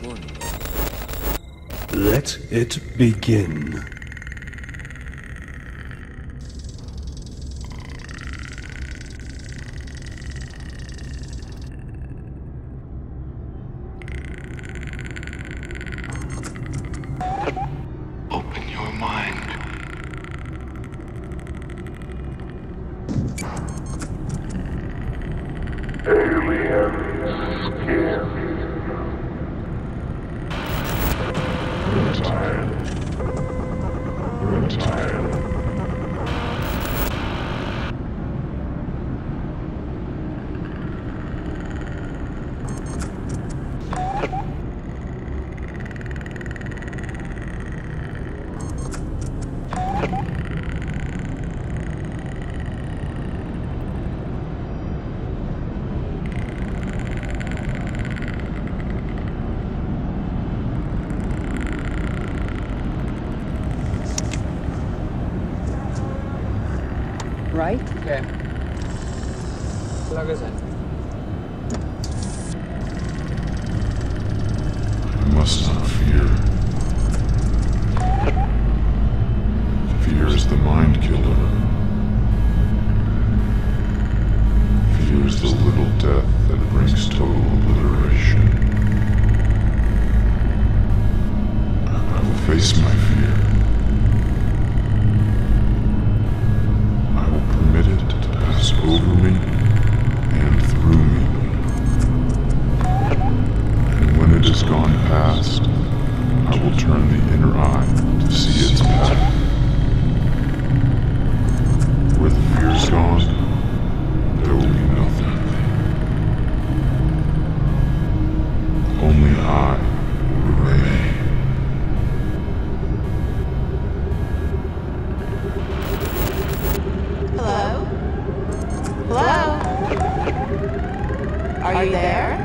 Let it begin. Open your mind. Right? Okay. Plug us in. I must not fear. Fear is the mind killer. Fear is the little death that brings total obliteration. I will face my fear. I will permit it to pass over me and through me. And when it is gone past, I will turn the inner eye to see its path. Where the fear's gone, there will be nothing. Only I will remain. Hello? Hello? Are you there?